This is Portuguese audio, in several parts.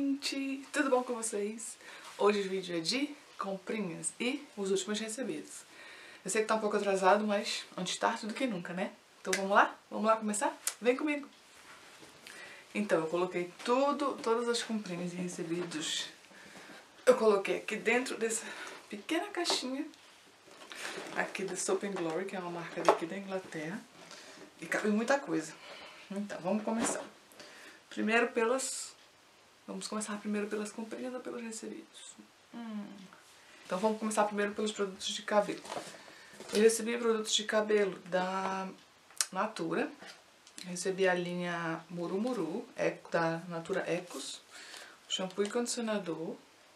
gente! Tudo bom com vocês? Hoje o vídeo é de comprinhas e os últimos recebidos. Eu sei que tá um pouco atrasado, mas antes tarde do que nunca, né? Então vamos lá? Vamos lá começar? Vem comigo! Então, eu coloquei todas as comprinhas e recebidos. Eu coloquei aqui dentro dessa pequena caixinha aqui da Soap & Glory, que é uma marca daqui da Inglaterra. E cabe muita coisa. Então, vamos começar. Vamos começar primeiro pelas comprinhas ou pelos recebidos? Então vamos começar primeiro pelos produtos de cabelo. Eu recebi produtos de cabelo da Natura. Recebi a linha Muru Muru, da Natura Ecos. Shampoo e condicionador.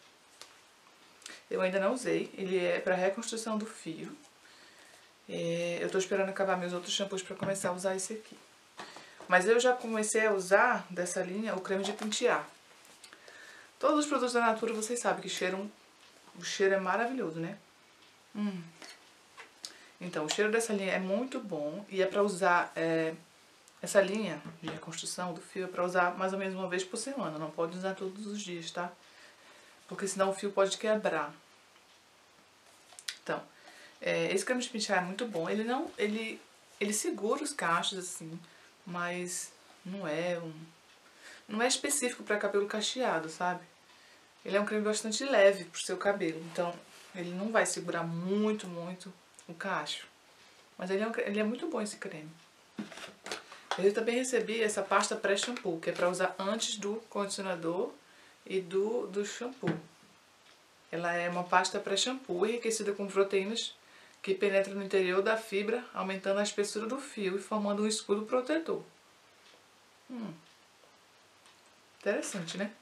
Eu ainda não usei, ele é para reconstrução do fio. Eu tô esperando acabar meus outros shampoos para começar a usar esse aqui. Mas eu já comecei a usar dessa linha o creme de pentear. Todos os produtos da Natura vocês sabem que o cheiro é maravilhoso, né? Então, o cheiro dessa linha é muito bom e é pra usar, essa linha de reconstrução do fio é pra usar mais ou menos uma vez por semana. Não pode usar todos os dias, tá? Porque senão o fio pode quebrar. Então, esse creme de pentear é muito bom. Ele segura os cachos assim, mas não é específico para cabelo cacheado, sabe? Ele é um creme bastante leve pro seu cabelo, então ele não vai segurar muito o cacho. Mas ele é muito bom esse creme. Eu também recebi essa pasta pré-shampoo, que é para usar antes do condicionador e do shampoo. Ela é uma pasta pré-shampoo enriquecida com proteínas que penetram no interior da fibra, aumentando a espessura do fio e formando um escudo protetor. Interessante, né?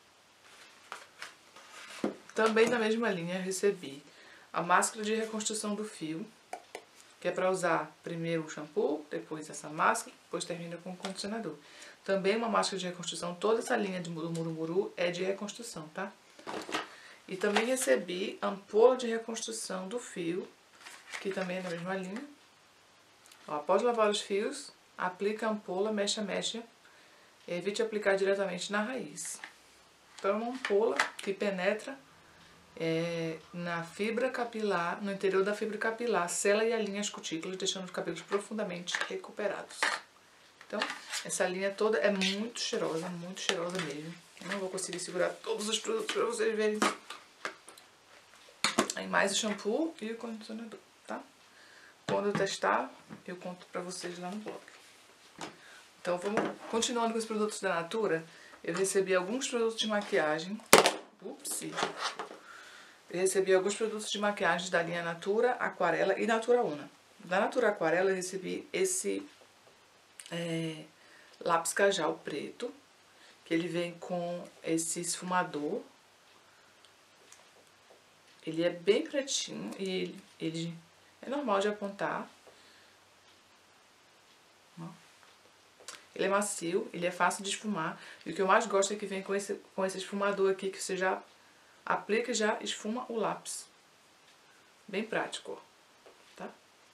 Também na mesma linha recebi a máscara de reconstrução do fio, que é para usar primeiro o shampoo, depois essa máscara, depois termina com o condicionador. Também uma máscara de reconstrução, toda essa linha de Muru Muru é de reconstrução, tá? E também recebi ampola de reconstrução do fio, que também é na mesma linha. Ó, após lavar os fios, aplica a ampola, mexe. Evite aplicar diretamente na raiz. Então é uma ampola que penetra na fibra capilar, no interior da fibra capilar, sela e alinha as cutículas, deixando os cabelos profundamente recuperados. Então, essa linha toda é muito cheirosa mesmo. Eu não vou conseguir segurar todos os produtos para vocês verem. Aí mais o shampoo e o condicionador, tá? Quando eu testar, eu conto pra vocês lá no blog. Então, vamos continuando com os produtos da Natura. Eu recebi alguns produtos de maquiagem. Eu recebi alguns produtos de maquiagem da linha Natura Aquarela e Natura Una. Da Natura Aquarela eu recebi esse lápis Kajal preto, que ele vem com esse esfumador. Ele é bem pretinho e ele é normal de apontar. Ele é macio, ele é fácil de esfumar. E o que eu mais gosto é que vem com esse esfumador aqui, que você já aplica e já esfuma o lápis. Bem prático, tá?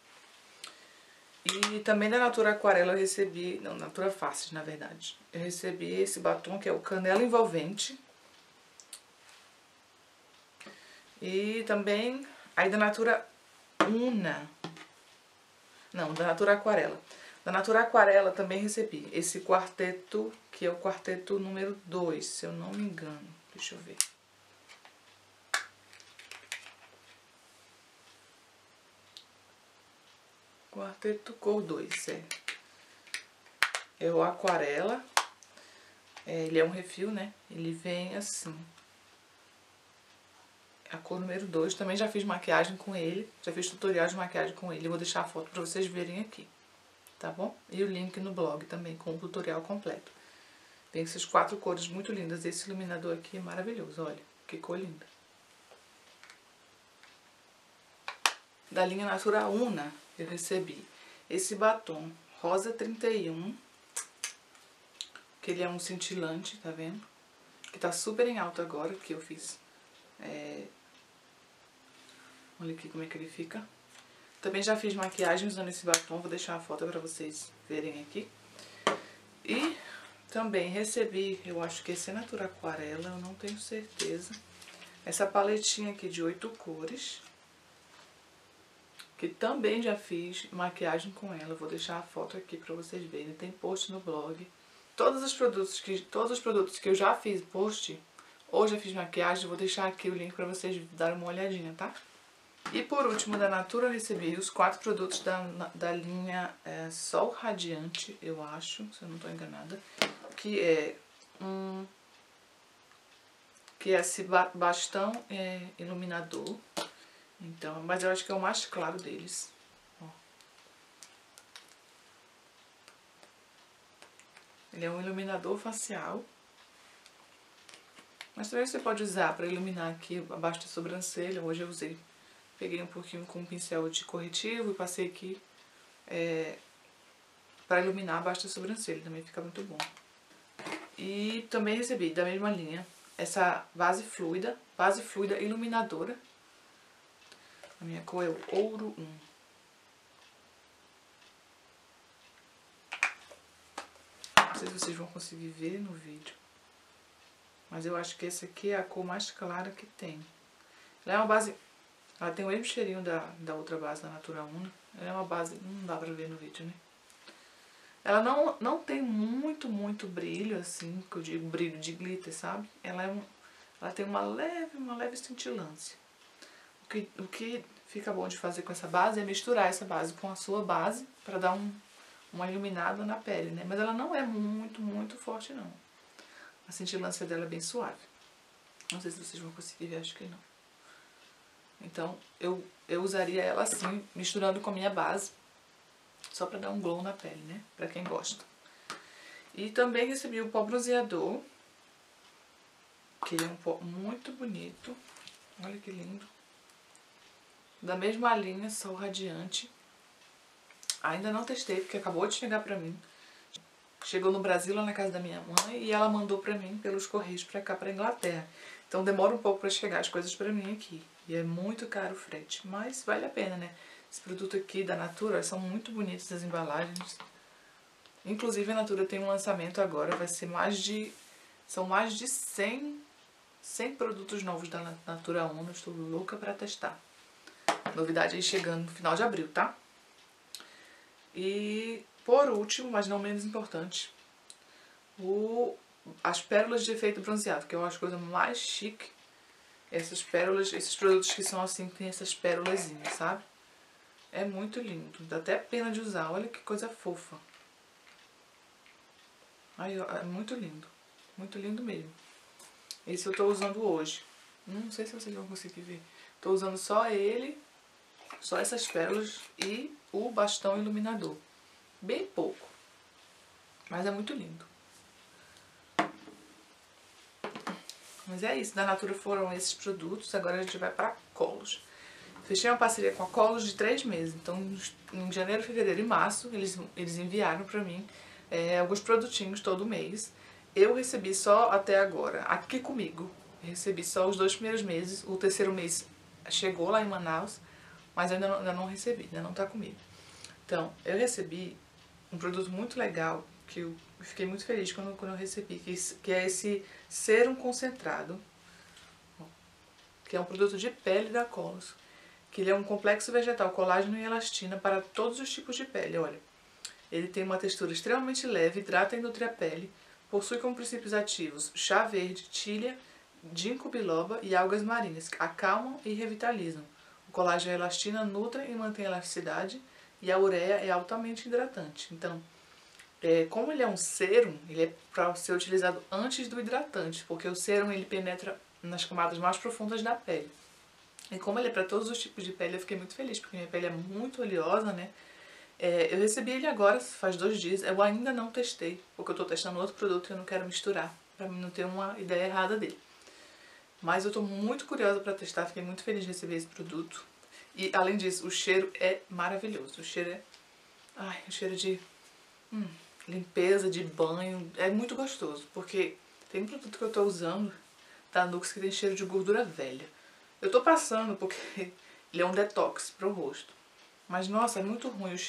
E também da Natura Aquarela eu recebi, não, Natura Faces, na verdade. Eu recebi esse batom que é o Canela Envolvente. E também, aí da Natura Una, não, da Natura Aquarela. Da Natura Aquarela também recebi esse quarteto, que é o quarteto número 2, se eu não me engano. Deixa eu ver. Quarteto cor 2, é o Aquarela. Ele é um refil, né? Ele vem assim. A cor número 2. Também já fiz maquiagem com ele. Já fiz tutorial de maquiagem com ele. Eu vou deixar a foto pra vocês verem aqui. Tá bom? E o link no blog também, com o tutorial completo. Tem essas 4 cores muito lindas. Esse iluminador aqui é maravilhoso, olha. Que cor linda. Da linha Natura Una, eu recebi esse batom Rosa 31. Que ele é um cintilante, tá vendo? Que tá super em alta agora, que eu fiz. Olha aqui como é que ele fica. Também já fiz maquiagem usando esse batom. Vou deixar a foto pra vocês verem aqui. E Também recebi, eu acho que esse é Natura Aquarela, eu não tenho certeza. Essa paletinha aqui de 8 cores. Que também já fiz maquiagem com ela. Vou deixar a foto aqui pra vocês verem. Tem post no blog. Todos os produtos que eu já fiz post, ou já fiz maquiagem, vou deixar aqui o link pra vocês darem uma olhadinha, tá? E por último, da Natura eu recebi os 4 produtos da linha Sol Radiante, eu acho, se eu não estou enganada. Que é esse bastão iluminador. Então, mas eu acho que é o mais claro deles. Ó. Ele é um iluminador facial. Mas também você pode usar para iluminar aqui abaixo da sobrancelha. Hoje eu usei. Peguei um pouquinho com um pincel de corretivo e passei aqui para iluminar abaixo da sobrancelha. Também fica muito bom. E também recebi da mesma linha essa base fluida iluminadora. A minha cor é o Ouro 1. Não sei se vocês vão conseguir ver no vídeo. Mas eu acho que essa aqui é a cor mais clara que tem. Ela é uma base... Ela tem o mesmo cheirinho da outra base, da Natura Una. Ela é uma base... Não dá pra ver no vídeo, né? Ela não tem muito brilho, assim, que eu digo brilho de glitter, sabe? Ela tem uma leve cintilância. O que fica bom de fazer com essa base é misturar essa base com a sua base para dar uma iluminada na pele, né? Mas ela não é muito forte, não. A cintilância dela é bem suave. Não sei se vocês vão conseguir ver, acho que não. Então, eu usaria ela assim, misturando com a minha base, só para dar um glow na pele, né? Pra quem gosta. E também recebi o pó bronzeador, que é um pó muito bonito. Olha que lindo. Da mesma linha, Sol Radiante. Ainda não testei, porque acabou de chegar pra mim. Chegou no Brasil, lá na casa da minha mãe, e ela mandou pra mim pelos correios pra cá, pra Inglaterra. Então demora um pouco pra chegar as coisas pra mim aqui. E é muito caro o frete, mas vale a pena, né? Esse produto aqui da Natura, são muito bonitas as embalagens. Inclusive a Natura tem um lançamento agora, vai ser são mais de 100 produtos novos da Natura Una. Estou louca pra testar. Novidade aí chegando no final de abril, tá? E por último, mas não menos importante, as pérolas de efeito bronzeado, que eu acho a coisa mais chique. Essas pérolas, esses produtos que são assim, que tem essas pérolazinhas, sabe? É muito lindo, dá até pena de usar, olha que coisa fofa. Aí, ó, é muito lindo mesmo. Esse eu tô usando hoje. Não sei se vocês vão conseguir ver. Tô usando só ele, só essas pérolas e o bastão iluminador. Bem pouco, mas é muito lindo. Mas é isso, da Natura foram esses produtos. Agora a gente vai pra Colos. Fechei uma parceria com a Colos de 3 meses. Então em janeiro, fevereiro e março eles enviaram pra mim alguns produtinhos todo mês. Eu recebi só até agora, aqui comigo, recebi só os 2 primeiros meses. O terceiro mês chegou lá em Manaus, mas ainda não recebi, ainda não tá comigo. Então, eu recebi um produto muito legal, que eu fiquei muito feliz quando eu recebi, que é esse sérum concentrado, que é um produto de pele da Colos, que ele é um complexo vegetal, colágeno e elastina para todos os tipos de pele, olha. Ele tem uma textura extremamente leve, hidrata e nutre a pele, possui como princípios ativos chá verde, tília, ginkgo biloba e algas marinhas, que acalmam e revitalizam. O colágeno e a elastina nutrem e mantêm a elasticidade, e a ureia é altamente hidratante. Então, como ele é um sérum, ele é para ser utilizado antes do hidratante, porque o sérum ele penetra nas camadas mais profundas da pele. E como ele é para todos os tipos de pele, eu fiquei muito feliz, porque minha pele é muito oleosa, né? Eu recebi ele agora, faz 2 dias, eu ainda não testei, porque eu tô testando outro produto e eu não quero misturar, pra mim não ter uma ideia errada dele. Mas eu tô muito curiosa pra testar, fiquei muito feliz de receber esse produto. E além disso, o cheiro é maravilhoso, o cheiro é... Ai, o cheiro de limpeza, de banho, é muito gostoso, porque tem um produto que eu tô usando da Nux que tem cheiro de gordura velha. Eu tô passando porque ele é um detox pro rosto. Mas, nossa, é muito ruim o cheiro.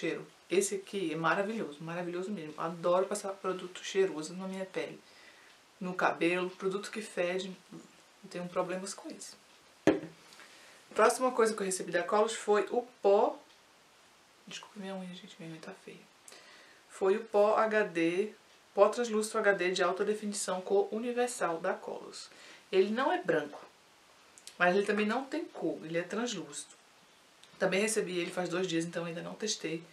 Esse aqui é maravilhoso, maravilhoso mesmo. Adoro passar produto cheiroso na minha pele, no cabelo, produto que fede, não tenho problemas com isso. Próxima coisa que eu recebi da Colors foi o pó. Desculpa minha unha, gente, minha unha tá feia. Foi o pó HD, pó translúcido HD de alta definição cor universal da Colors. Ele não é branco, mas ele também não tem cor, ele é translúcido. Também recebi ele faz 2 dias, então ainda não testei.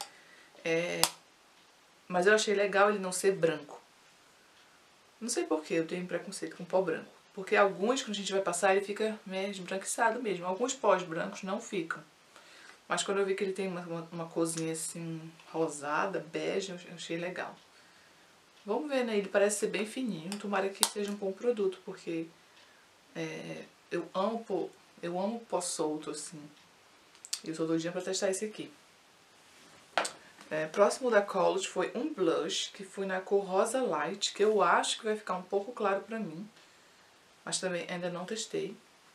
Mas eu achei legal ele não ser branco. Não sei porquê, eu tenho preconceito com pó branco. Porque alguns, quando a gente vai passar, ele fica meio esbranquiçado mesmo. Alguns pós brancos não ficam. Mas quando eu vi que ele tem uma corzinha assim, rosada, bege, eu achei legal. Vamos ver, né? Ele parece ser bem fininho. Tomara que seja um bom produto, porque eu amo pó solto, assim. E eu tô doidinha pra testar esse aqui. Próximo da Colors foi um blush, que foi na cor Rosa Light, que eu acho que vai ficar um pouco claro pra mim. Mas também ainda não testei.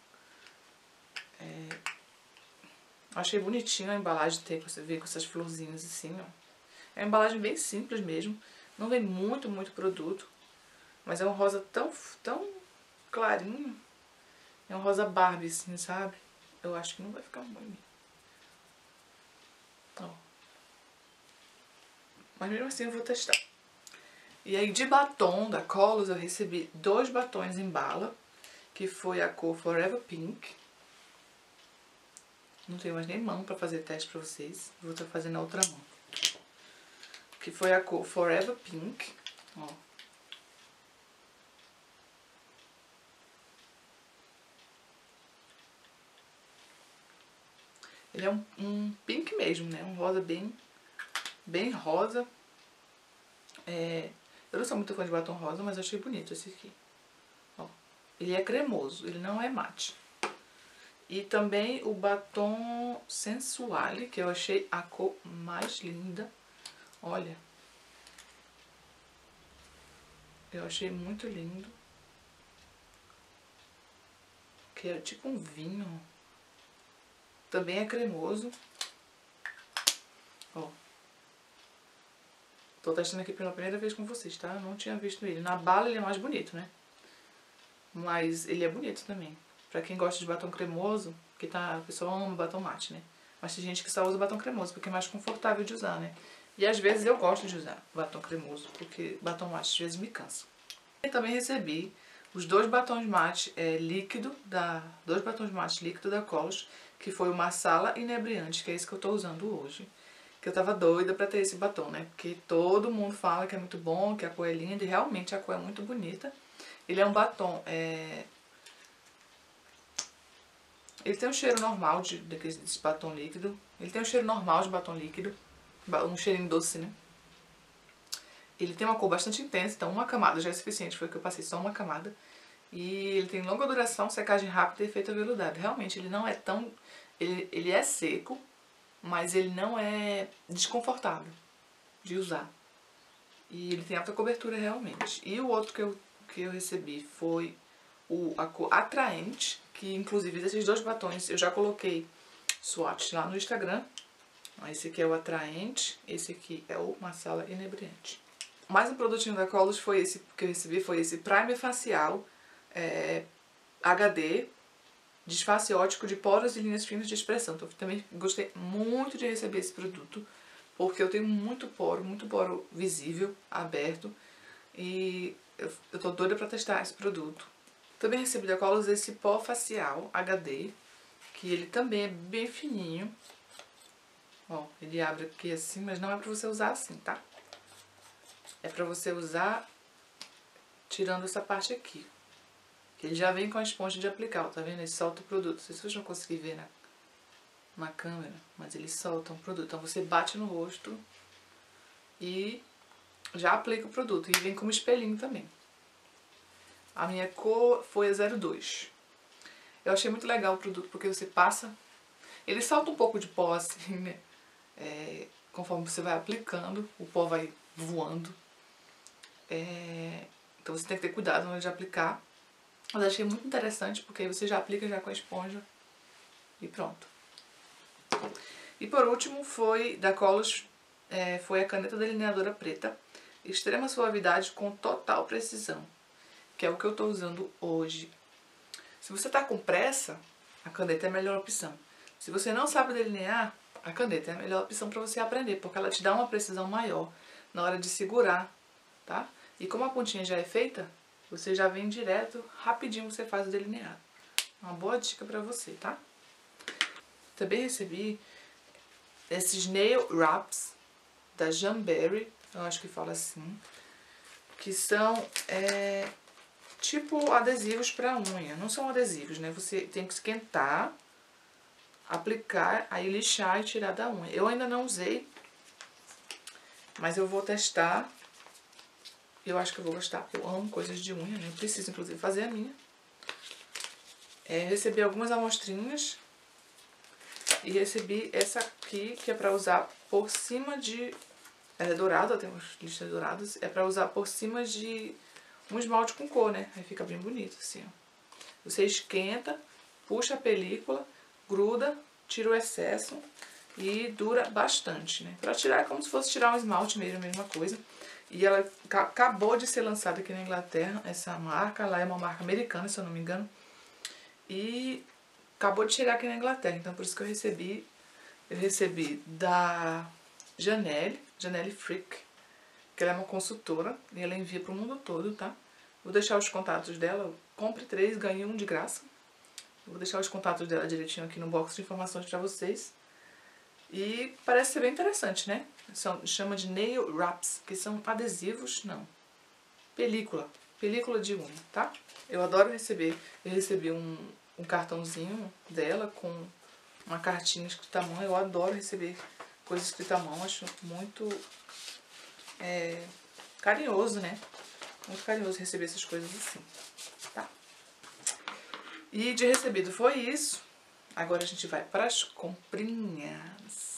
Achei bonitinho a embalagem, tem pra você ver com essas florzinhas assim, ó. É uma embalagem bem simples mesmo. Não vem muito produto. Mas é um rosa tão clarinho. É um rosa Barbie, assim, sabe? Eu acho que não vai ficar ruim. Ó. Mas mesmo assim eu vou testar. E aí de batom da Colors eu recebi 2 batons em bala. Que foi a cor Forever Pink. Não tenho mais nem mão pra fazer teste pra vocês. Vou estar fazendo a outra mão. Que foi a cor Forever Pink. Ó. Ele é um pink mesmo, né? Um rosa bem rosa. Eu não sou muito fã de batom rosa, mas achei bonito esse aqui. Ó. Ele é cremoso, ele não é mate. E também o batom Sensuale, que eu achei a cor mais linda. Olha. Eu achei muito lindo. Que é tipo um vinho. Também é cremoso. Ó. Tô testando aqui pela primeira vez com vocês, tá? Eu não tinha visto ele. Na bala ele é mais bonito, né? Mas ele é bonito também. Pra quem gosta de batom cremoso, que a pessoa ama batom mate, né? Mas tem gente que só usa batom cremoso, porque é mais confortável de usar, né? E às vezes eu gosto de usar batom cremoso, porque batom mate às vezes me cansa. E também recebi os 2 batons mate dois batons mate líquido da Colors, que foi o Marsala Inebriante, que é esse que eu tô usando hoje. Que eu tava doida pra ter esse batom, né? Porque todo mundo fala que é muito bom, que a cor é linda, e realmente a cor é muito bonita. Ele é um batom, ele tem um cheiro normal desse batom líquido. Ele tem um cheiro normal de batom líquido. Um cheirinho doce, né? Ele tem uma cor bastante intensa, então uma camada já é suficiente. Foi o que eu passei, só uma camada. E ele tem longa duração, secagem rápida e efeito aveludado. Realmente, ele não é tão... Ele é seco, mas ele não é desconfortável de usar. E ele tem alta cobertura realmente. E o outro que eu recebi foi a cor Atraente, que inclusive desses 2 batons eu já coloquei swatch lá no Instagram. Esse aqui é o Atraente, esse aqui é o Marsala Inebriante. Mais um produtinho da Colors foi esse que eu recebi, foi esse Primer Facial HD, disfarce óptico de poros e linhas finas de expressão. Então, eu também gostei muito de receber esse produto, porque eu tenho muito poro visível, aberto, e eu tô doida pra testar esse produto. Também recebi da Colors esse pó facial HD, que ele também é bem fininho. Ó, ele abre aqui assim, mas não é pra você usar assim, tá? É pra você usar tirando essa parte aqui. Ele já vem com a esponja de aplicar, ó, tá vendo? Ele solta o produto. Não sei se vocês vão conseguir ver na câmera, mas ele solta um produto. Então você bate no rosto e já aplica o produto. E vem como espelhinho também. A minha cor foi a 02. Eu achei muito legal o produto, porque você passa... Ele solta um pouco de pó assim, né? Conforme você vai aplicando, o pó vai voando. Então você tem que ter cuidado na hora de aplicar. Mas achei muito interessante, porque aí você já aplica já com a esponja e pronto. E por último foi da Colors foi a caneta delineadora preta, extrema suavidade com total precisão, que é o que eu tô usando hoje. Se você tá com pressa, a caneta é a melhor opção. Se você não sabe delinear, a caneta é a melhor opção para você aprender, porque ela te dá uma precisão maior na hora de segurar, tá? E como a pontinha já é feita, você já vem direto, rapidinho você faz o delineado. Uma boa dica para você, tá? Também recebi esses Nail Wraps da Jamberry, eu acho que fala assim, que são tipo adesivos para unha. Não são adesivos, né? Você tem que esquentar, aplicar, aí lixar e tirar da unha. Eu ainda não usei, mas eu vou testar. Eu acho que eu vou gostar. Eu amo coisas de unha, né? Eu preciso, inclusive, fazer a minha. Recebi algumas amostrinhas. E recebi essa aqui, que é pra usar por cima de... Ela é dourada, tem umas listas douradas. É pra usar por cima de um esmalte com cor, né? Aí fica bem bonito, assim, ó. Você esquenta, puxa a película, gruda, tira o excesso e dura bastante, né? Pra tirar é como se fosse tirar um esmalte mesmo, a mesma coisa. E ela acabou de ser lançada aqui na Inglaterra, essa marca. Lá é uma marca americana, se eu não me engano. E acabou de chegar aqui na Inglaterra, então por isso que eu recebi. Eu recebi da Janelle Frick, que ela é uma consultora e ela envia pro mundo todo, tá? Vou deixar os contatos dela. Compre 3, ganhe 1 de graça. Vou deixar os contatos dela direitinho aqui no box de informações pra vocês. E parece ser bem interessante, né? Chama de Nail Wraps, que são adesivos, não. Película de unha, tá? Eu adoro receber. Eu recebi um cartãozinho dela com uma cartinha escrita à mão. Eu adoro receber coisas escritas à mão. Acho muito carinhoso, né? Muito carinhoso receber essas coisas assim, tá? E de recebido foi isso. Agora a gente vai para as comprinhas.